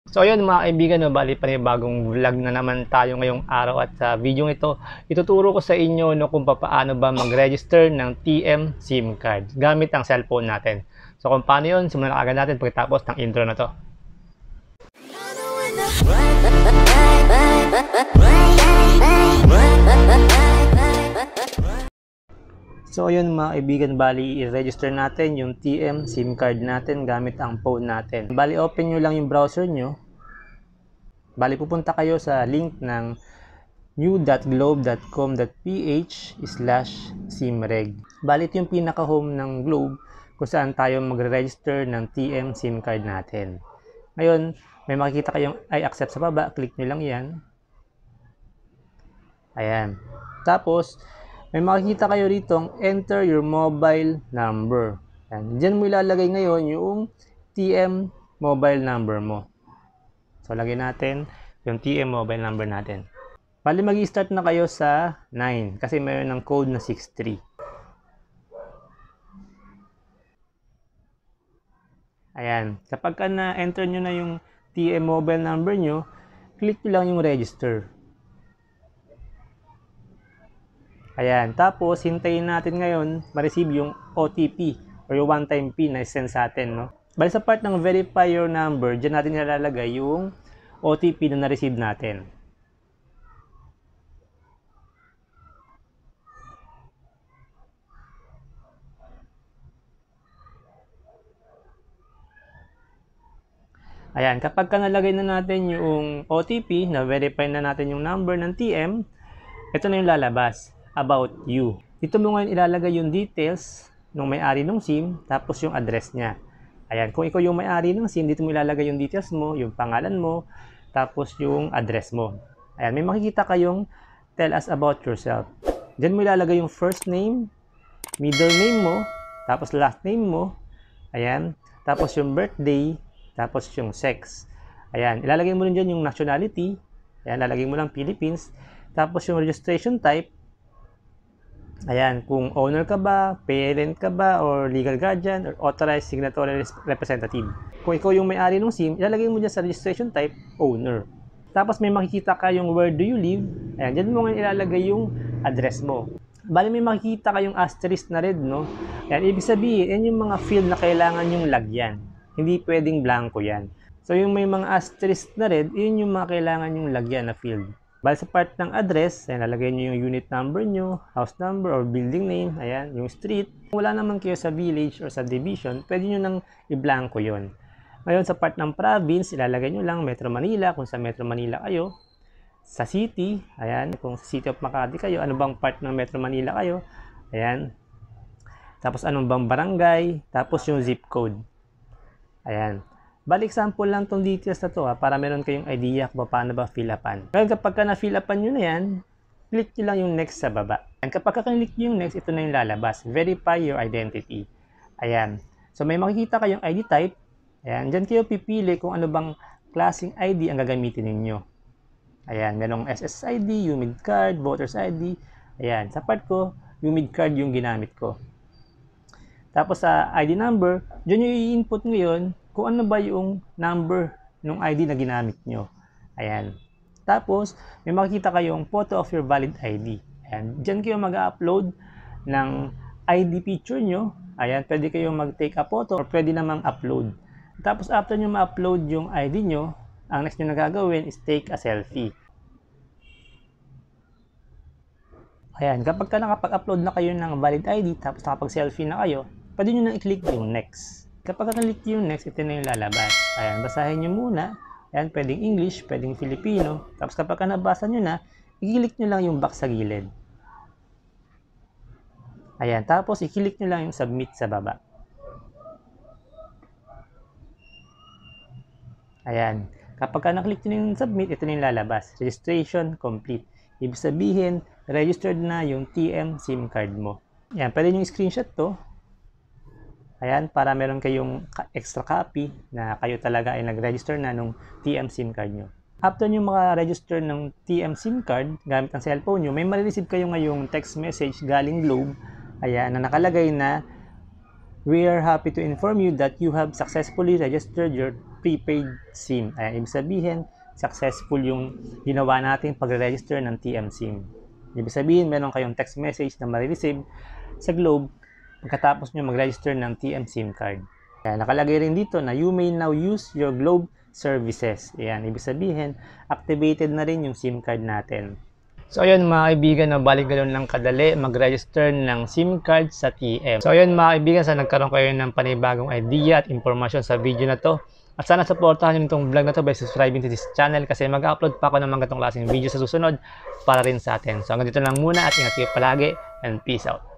So ayun mga kaibigan, no, bali panibagong vlog na naman tayo ngayong araw at sa video ito, ituturo ko sa inyo no, kung paano ba mag-register ng TM SIM card gamit ang cellphone natin. So kung paano yun, simulan na agad natin pagkatapos ng intro na to. So ayun mga kaibigan, bali i-register natin yung TM SIM card natin gamit ang phone natin. Bali open nyo lang yung browser nyo. Bali pupunta kayo sa link ng new.globe.com.ph/simreg. Bali ito yung pinaka-home ng Globe kung saan tayo magre-register ng TM SIM card natin. Ngayon, may makikita kayong I accept sa baba, click nyo lang yan. Ayan. Tapos, may makikita kayo rito enter your mobile number. Ayan. Diyan mo ilalagay ngayon yung TM mobile number mo. So, lagyan natin yung TM mobile number natin. Bali, mag-i-start na kayo sa 9 kasi mayroon ng code na 63. Ayan. Kapag na-enter nyo na yung TM mobile number nyo, click nyo lang yung register. Ayan. Tapos, hintayin natin ngayon ma-receive yung OTP or yung one-time PIN na send sa atin, no? Bali sa part ng verify your number, dyan natin nilalagay yung OTP na na-receive natin. Ayan. Kapag nalagay na natin yung OTP, na-verify na natin yung number ng TM, ito na yung lalabas. About you. Dito mo ngayon ilalagay yung details ng may-ari ng SIM, tapos yung address niya. Ayan, kung ikaw yung may-ari ng SIM, dito mo ilalagay yung details mo, yung pangalan mo, tapos yung address mo. Ayan, may makikita kayong tell us about yourself. Diyan mo ilalagay yung first name, middle name mo, tapos last name mo. Ayan, tapos yung birthday, tapos yung sex. Ayan, ilalagay mo rin dyan yung nationality. Ayan, lalagay mo lang Philippines. Tapos yung registration type. Ayan, kung owner ka ba, parent ka ba, or legal guardian, or authorized signatory representative. Kung ikaw yung may-ari ng SIM, ilalagay mo dyan sa registration type, owner. Tapos may makikita ka yung where do you live. Ayan, dyan mo ngayon ilalagay yung address mo. Bali may makikita kayong asterisk na red, no? Ayan, ibig sabihin, yan yung mga field na kailangan yung lagyan. Hindi pwedeng blanco yan. So yung may mga asterisk na red, yun yung mga kailangan yung lagyan na field. Bali sa part ng address, ayan, lalagay nyo yung unit number nyo, house number or building name, ayan, yung street. Kung wala naman kayo sa village or sa division, pwede nyo nang i-blanco yon. Ngayon sa part ng province, ilalagay nyo lang Metro Manila, kung sa Metro Manila kayo. Sa city, ayan, kung sa City of Makati kayo, ano bang part ng Metro Manila kayo, ayan. Tapos anong bang barangay, tapos yung zip code. Ayan. Bali, example lang itong details na to para meron kayong idea kung paano ba fill upan. Ngayon, kapag na-fill upan nyo na yan, click nyo lang yung next sa baba. And kapag ka-click nyo yung next, ito na yung lalabas. Verify your identity. Ayan. So, may makikita kayong ID type. Ayan. Diyan kayo pipili kung ano bang klaseng ID ang gagamitin ninyo. Ayan. Merong SSID, UMID card, Voters ID. Ayan. Sa part ko, UMID card yung ginamit ko. Tapos sa ID number, dyan yung i-input ngayon kung ano ba yung number ng ID na ginamit nyo. Ayan. Tapos, may makikita kayong photo of your valid ID. Ayan. Dyan kayo mag-upload ng ID picture nyo. Ayan. Pwede kayong mag-take a photo or pwede namang upload. Tapos, after nyo ma-upload yung ID nyo, ang next nyo na gagawin is take a selfie. Ayan. Kapag nakapag-upload na kayo ng valid ID, tapos nakapag-selfie na kayo, pwede nyo nang i-click yung next. Kapag na-click yung next, ito na yung lalabas. Ayan, basahin nyo muna. Ayan, pwedeng English, pwedeng Filipino. Tapos kapag nabasa nyo na, i-click nyo lang yung back sa gilid. Ayan, tapos i-click nyo lang yung submit sa baba. Ayan, kapag na-click nyo yung submit, ito na yung lalabas. Registration complete. Ibig sabihin, registered na yung TM SIM card mo. Ayan, pwede nyo screenshot to. Ayan, para meron kayong extra copy na kayo talaga ay nag-register na nung TM SIM card nyo. After nyo maka-register ng TM SIM card gamit ang cellphone nyo, may ma-receive kayo ngayong text message galing Globe. Ayan, na nakalagay na we are happy to inform you that you have successfully registered your prepaid SIM. Ayan, ibig sabihin, successful yung ginawa natin pag-register ng TM SIM. Ibig sabihin, meron kayong text message na marireceive sa Globe pagkatapos nyo mag-register ng TM SIM card. Kaya nakalagay rin dito na you may now use your Globe services. Ayan, ibig sabihin, activated na rin yung SIM card natin. So ayun mga kaibigan, balik ganoon lang kadali mag-register ng SIM card sa TM. So ayun mga kaibigan, sana nagkaroon kayo ng panibagong idea at impormasyon sa video na to. At sana supportahan nyo itong vlog na to by subscribing to this channel kasi mag-upload pa ako ng mga ganitong klaseng video sa susunod para rin sa atin. So hanggang dito lang muna at ingat kayo palagi and peace out.